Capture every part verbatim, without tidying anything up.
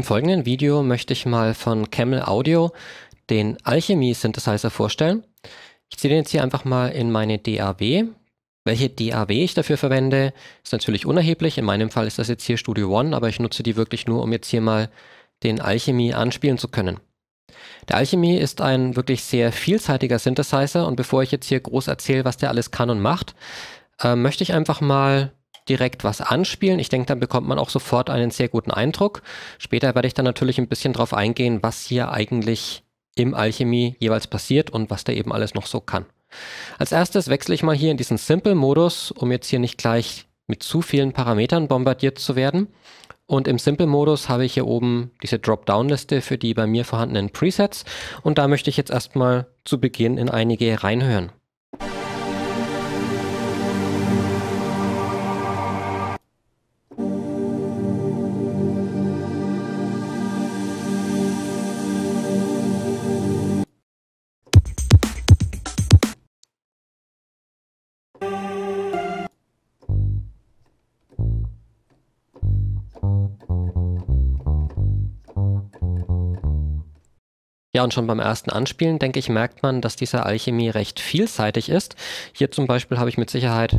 Im folgenden Video möchte ich mal von Camel Audio den Alchemy Synthesizer vorstellen. Ich ziehe den jetzt hier einfach mal in meine D A W. Welche D A W ich dafür verwende, ist natürlich unerheblich. In meinem Fall ist das jetzt hier Studio One, aber ich nutze die wirklich nur, um jetzt hier mal den Alchemy anspielen zu können. Der Alchemy ist ein wirklich sehr vielseitiger Synthesizer und bevor ich jetzt hier groß erzähle, was der alles kann und macht, äh, möchte ich einfach mal direkt was anspielen. Ich denke, dann bekommt man auch sofort einen sehr guten Eindruck. Später werde ich dann natürlich ein bisschen drauf eingehen, was hier eigentlich im Alchemy jeweils passiert und was der eben alles noch so kann. Als erstes wechsle ich mal hier in diesen Simple-Modus, um jetzt hier nicht gleich mit zu vielen Parametern bombardiert zu werden. Und im Simple-Modus habe ich hier oben diese Dropdown-Liste für die bei mir vorhandenen Presets. Und da möchte ich jetzt erstmal zu Beginn in einige reinhören. Ja, und schon beim ersten Anspielen, denke ich, merkt man, dass dieser Alchemy recht vielseitig ist. Hier zum Beispiel habe ich mit Sicherheit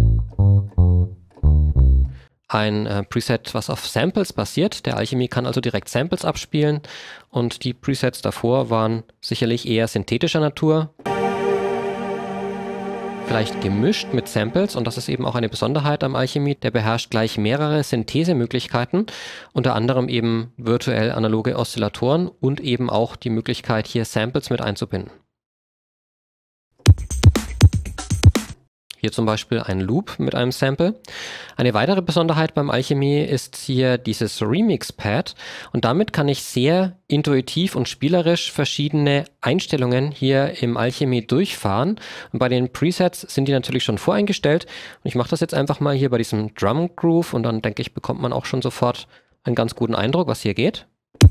ein äh, Preset, was auf Samples basiert. Der Alchemy kann also direkt Samples abspielen und die Presets davor waren sicherlich eher synthetischer Natur. Vielleicht gemischt mit Samples, und das ist eben auch eine Besonderheit am Alchemy, der beherrscht gleich mehrere Synthesemöglichkeiten, unter anderem eben virtuell analoge Oszillatoren und eben auch die Möglichkeit, hier Samples mit einzubinden. Hier zum Beispiel ein Loop mit einem Sample. Eine weitere Besonderheit beim Alchemy ist hier dieses Remix-Pad und damit kann ich sehr intuitiv und spielerisch verschiedene Einstellungen hier im Alchemy durchfahren. Und bei den Presets sind die natürlich schon voreingestellt und ich mache das jetzt einfach mal hier bei diesem Drum Groove und dann denke ich, bekommt man auch schon sofort einen ganz guten Eindruck, was hier geht.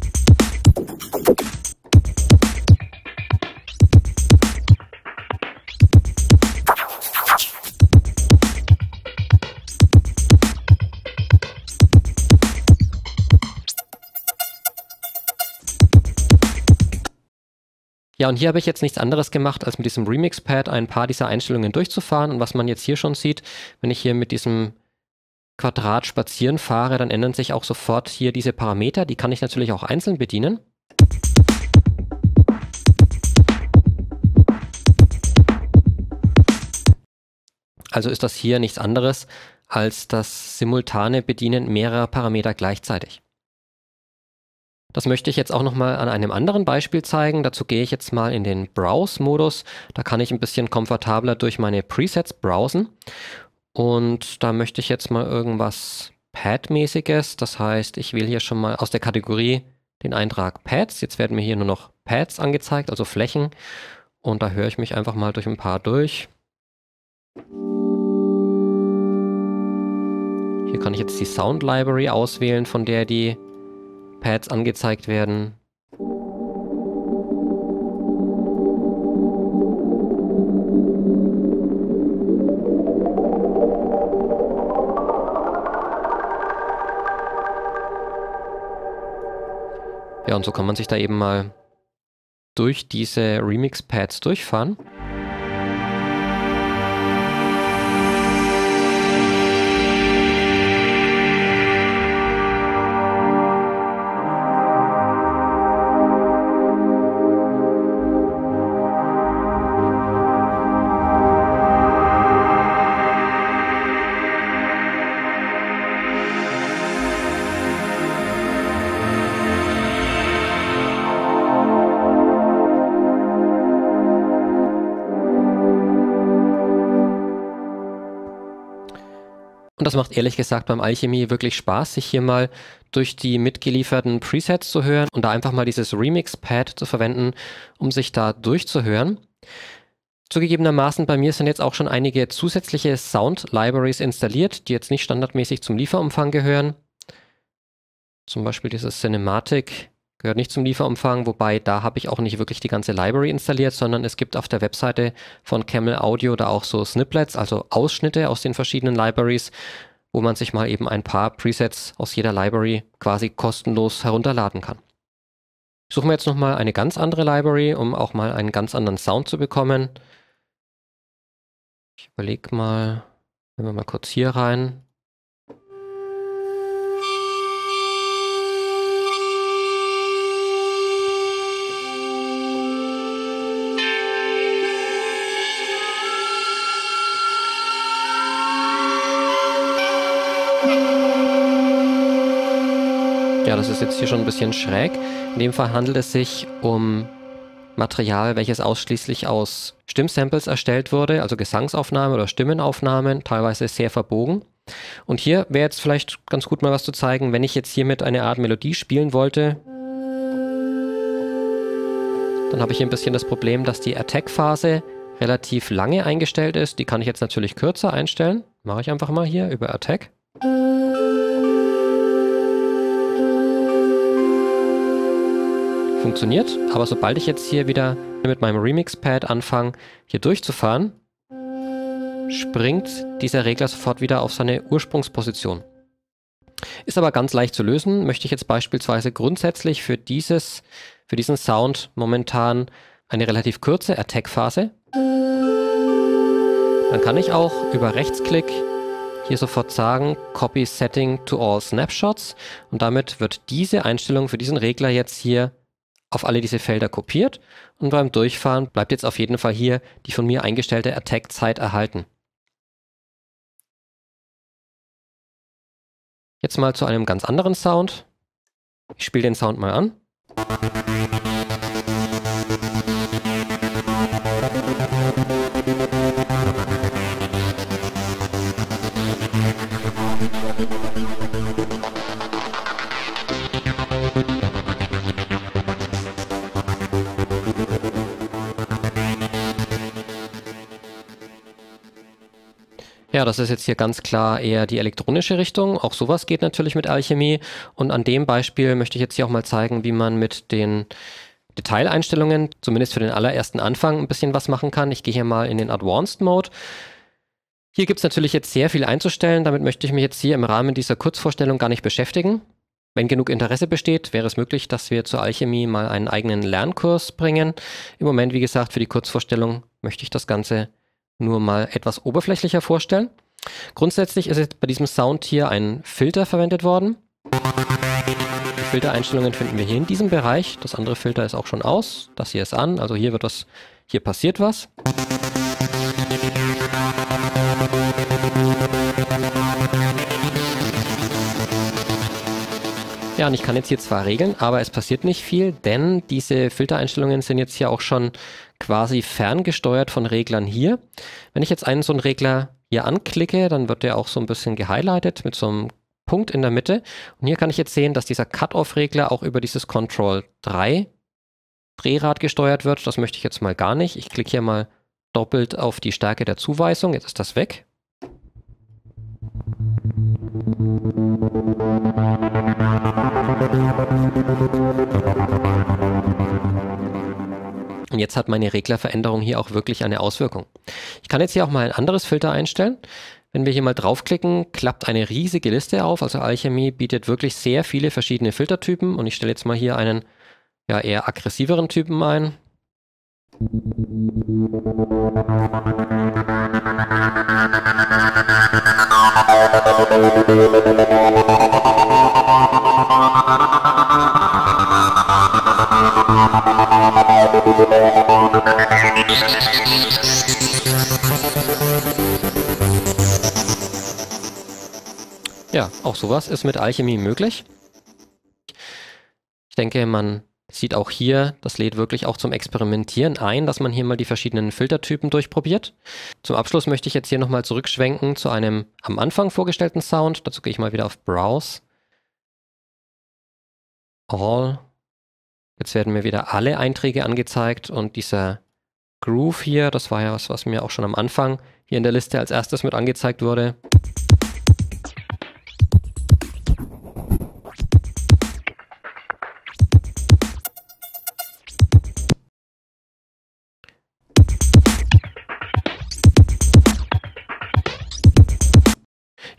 Ja, und hier habe ich jetzt nichts anderes gemacht, als mit diesem Remix-Pad ein paar dieser Einstellungen durchzufahren. Und was man jetzt hier schon sieht, wenn ich hier mit diesem Quadrat spazieren fahre, dann ändern sich auch sofort hier diese Parameter. Die kann ich natürlich auch einzeln bedienen. Also ist das hier nichts anderes als das simultane Bedienen mehrerer Parameter gleichzeitig. Das möchte ich jetzt auch nochmal an einem anderen Beispiel zeigen. Dazu gehe ich jetzt mal in den Browse-Modus. Da kann ich ein bisschen komfortabler durch meine Presets browsen. Und da möchte ich jetzt mal irgendwas Pad-mäßiges. Das heißt, ich wähle hier schon mal aus der Kategorie den Eintrag Pads. Jetzt werden mir hier nur noch Pads angezeigt, also Flächen. Und da höre ich mich einfach mal durch ein paar durch. Hier kann ich jetzt die Sound Library auswählen, von der die Pads angezeigt werden. Ja, und so kann man sich da eben mal durch diese Remix-Pads durchfahren. Und das macht ehrlich gesagt beim Alchemy wirklich Spaß, sich hier mal durch die mitgelieferten Presets zu hören und da einfach mal dieses Remix-Pad zu verwenden, um sich da durchzuhören. Zugegebenermaßen bei mir sind jetzt auch schon einige zusätzliche Sound-Libraries installiert, die jetzt nicht standardmäßig zum Lieferumfang gehören. Zum Beispiel dieses Cinematic gehört nicht zum Lieferumfang, wobei da habe ich auch nicht wirklich die ganze Library installiert, sondern es gibt auf der Webseite von Camel Audio da auch so Snippets, also Ausschnitte aus den verschiedenen Libraries, wo man sich mal eben ein paar Presets aus jeder Library quasi kostenlos herunterladen kann. Ich suche mir jetzt nochmal eine ganz andere Library, um auch mal einen ganz anderen Sound zu bekommen. Ich überlege mal, gehen wir mal kurz hier rein. Ja, das ist jetzt hier schon ein bisschen schräg. In dem Fall handelt es sich um Material, welches ausschließlich aus Stimmsamples erstellt wurde, also Gesangsaufnahmen oder Stimmenaufnahmen, teilweise sehr verbogen. Und hier wäre jetzt vielleicht ganz gut mal was zu zeigen, wenn ich jetzt hiermit eine Art Melodie spielen wollte, dann habe ich hier ein bisschen das Problem, dass die Attack-Phase relativ lange eingestellt ist. Die kann ich jetzt natürlich kürzer einstellen. Mache ich einfach mal hier über Attack. Funktioniert, aber sobald ich jetzt hier wieder mit meinem Remix-Pad anfange, hier durchzufahren, springt dieser Regler sofort wieder auf seine Ursprungsposition. Ist aber ganz leicht zu lösen. Möchte ich jetzt beispielsweise grundsätzlich für, dieses, für diesen Sound momentan eine relativ kurze Attack-Phase, dann kann ich auch über Rechtsklick hier sofort sagen, Copy Setting to all Snapshots, und damit wird diese Einstellung für diesen Regler jetzt hier auf alle diese Felder kopiert, und beim Durchfahren bleibt jetzt auf jeden Fall hier die von mir eingestellte Attack-Zeit erhalten. Jetzt mal zu einem ganz anderen Sound. Ich spiele den Sound mal an. Ja, das ist jetzt hier ganz klar eher die elektronische Richtung. Auch sowas geht natürlich mit Alchemy. Und an dem Beispiel möchte ich jetzt hier auch mal zeigen, wie man mit den Detaileinstellungen, zumindest für den allerersten Anfang, ein bisschen was machen kann. Ich gehe hier mal in den Advanced Mode. Hier gibt es natürlich jetzt sehr viel einzustellen. Damit möchte ich mich jetzt hier im Rahmen dieser Kurzvorstellung gar nicht beschäftigen. Wenn genug Interesse besteht, wäre es möglich, dass wir zur Alchemy mal einen eigenen Lernkurs bringen. Im Moment, wie gesagt, für die Kurzvorstellung möchte ich das Ganze nur mal etwas oberflächlicher vorstellen. Grundsätzlich ist jetzt bei diesem Sound hier ein Filter verwendet worden. Die Filtereinstellungen finden wir hier in diesem Bereich. Das andere Filter ist auch schon aus. Das hier ist an. Also hier wird was, hier passiert was. Ja, und ich kann jetzt hier zwar regeln, aber es passiert nicht viel, denn diese Filtereinstellungen sind jetzt hier auch schon quasi ferngesteuert von Reglern hier. Wenn ich jetzt einen so einen Regler hier anklicke, dann wird der auch so ein bisschen gehighlightet mit so einem Punkt in der Mitte. Und hier kann ich jetzt sehen, dass dieser Cut-Off-Regler auch über dieses Control drei Drehrad gesteuert wird. Das möchte ich jetzt mal gar nicht. Ich klicke hier mal doppelt auf die Stärke der Zuweisung. Jetzt ist das weg. Und jetzt hat meine Reglerveränderung hier auch wirklich eine Auswirkung. Ich kann jetzt hier auch mal ein anderes Filter einstellen. Wenn wir hier mal draufklicken, klappt eine riesige Liste auf. Also Alchemy bietet wirklich sehr viele verschiedene Filtertypen. Und ich stelle jetzt mal hier einen ja, eher aggressiveren Typen ein. Ja, auch sowas ist mit Alchemy möglich. Ich denke, man sieht auch hier, das lädt wirklich auch zum Experimentieren ein, dass man hier mal die verschiedenen Filtertypen durchprobiert. Zum Abschluss möchte ich jetzt hier nochmal zurückschwenken zu einem am Anfang vorgestellten Sound. Dazu gehe ich mal wieder auf Browse. All. Jetzt werden mir wieder alle Einträge angezeigt und dieser Groove hier, das war ja was, was mir auch schon am Anfang hier in der Liste als erstes mit angezeigt wurde.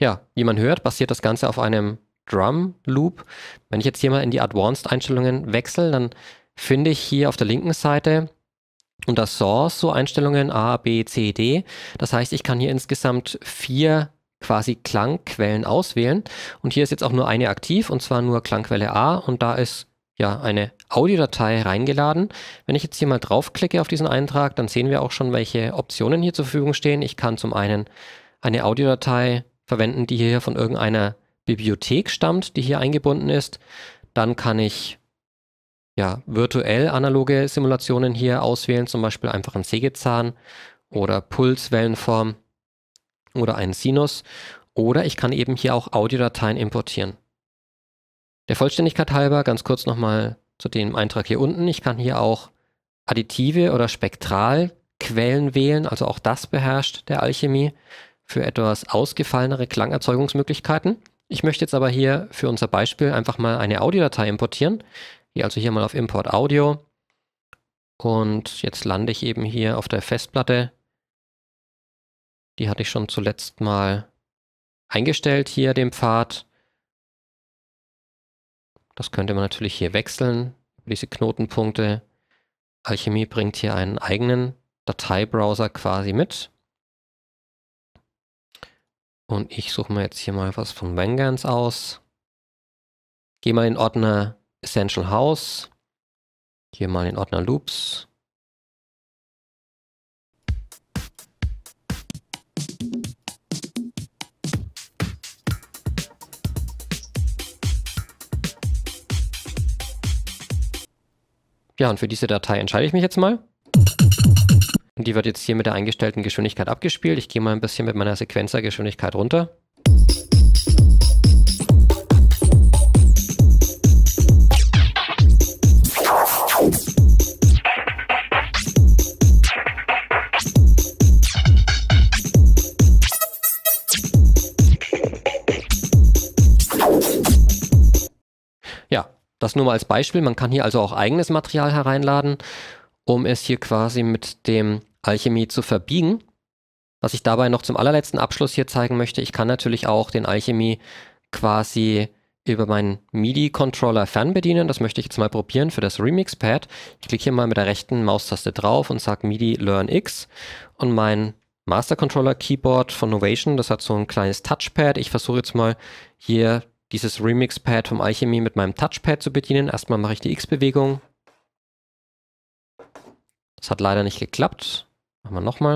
ja, wie man hört, basiert das Ganze auf einem Drum Loop. Wenn ich jetzt hier mal in die Advanced-Einstellungen wechsle, dann finde ich hier auf der linken Seite unter Source so Einstellungen A, B, C, D. Das heißt, ich kann hier insgesamt vier quasi Klangquellen auswählen. Und hier ist jetzt auch nur eine aktiv, und zwar nur Klangquelle A. Und da ist ja eine Audiodatei reingeladen. Wenn ich jetzt hier mal draufklicke auf diesen Eintrag, dann sehen wir auch schon, welche Optionen hier zur Verfügung stehen. Ich kann zum einen eine Audiodatei verwenden, die hier von irgendeiner Bibliothek stammt, die hier eingebunden ist. Dann kann ich ja virtuell analoge Simulationen hier auswählen, zum Beispiel einfach einen Sägezahn oder Pulswellenform oder einen Sinus. Oder ich kann eben hier auch Audiodateien importieren. Der Vollständigkeit halber ganz kurz nochmal zu dem Eintrag hier unten. Ich kann hier auch additive oder Spektralquellen wählen, also auch das beherrscht der Alchemie für etwas ausgefallenere Klangerzeugungsmöglichkeiten. Ich möchte jetzt aber hier für unser Beispiel einfach mal eine Audiodatei importieren. Gehe also hier mal auf Import Audio und jetzt lande ich eben hier auf der Festplatte. Die hatte ich schon zuletzt mal eingestellt, hier den Pfad. Das könnte man natürlich hier wechseln, diese Knotenpunkte. Alchemie bringt hier einen eigenen Dateibrowser quasi mit. Und ich suche mir jetzt hier mal was von Vengeance aus. Gehe mal in den Ordner Essential House. Hier mal in den Ordner Loops. Ja, und für diese Datei entscheide ich mich jetzt mal. Und die wird jetzt hier mit der eingestellten Geschwindigkeit abgespielt. Ich gehe mal ein bisschen mit meiner Sequenzergeschwindigkeit runter. Ja, das nur mal als Beispiel. Man kann hier also auch eigenes Material hereinladen, um es hier quasi mit dem Alchemie zu verbiegen. Was ich dabei noch zum allerletzten Abschluss hier zeigen möchte, ich kann natürlich auch den Alchemie quasi über meinen MIDI-Controller fernbedienen. Das möchte ich jetzt mal probieren für das Remix-Pad. Ich klicke hier mal mit der rechten Maustaste drauf und sage MIDI Learn X. Und mein Master-Controller-Keyboard von Novation, das hat so ein kleines Touchpad. Ich versuche jetzt mal hier dieses Remix-Pad vom Alchemie mit meinem Touchpad zu bedienen. Erstmal mache ich die X-Bewegung. Das hat leider nicht geklappt. Machen wir nochmal.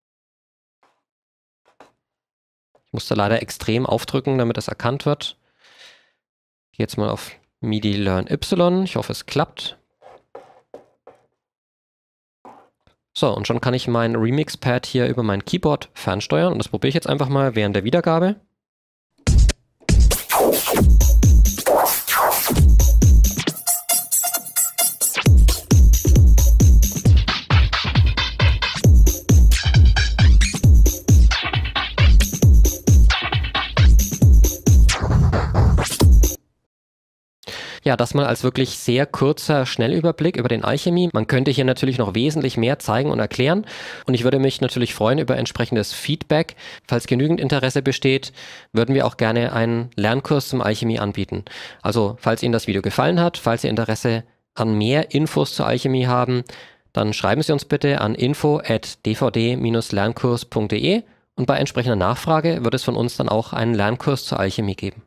Ich musste leider extrem aufdrücken, damit das erkannt wird. Ich gehe jetzt mal auf MIDI Learn Y. Ich hoffe, es klappt. So, und schon kann ich mein Remix-Pad hier über mein Keyboard fernsteuern. Und das probiere ich jetzt einfach mal während der Wiedergabe. Ja, das mal als wirklich sehr kurzer Schnellüberblick über den Alchemie. Man könnte hier natürlich noch wesentlich mehr zeigen und erklären. Und ich würde mich natürlich freuen über entsprechendes Feedback. Falls genügend Interesse besteht, würden wir auch gerne einen Lernkurs zum Alchemie anbieten. Also, falls Ihnen das Video gefallen hat, falls Sie Interesse an mehr Infos zur Alchemie haben, dann schreiben Sie uns bitte an info at d v d dash lernkurs punkt de und bei entsprechender Nachfrage wird es von uns dann auch einen Lernkurs zur Alchemie geben.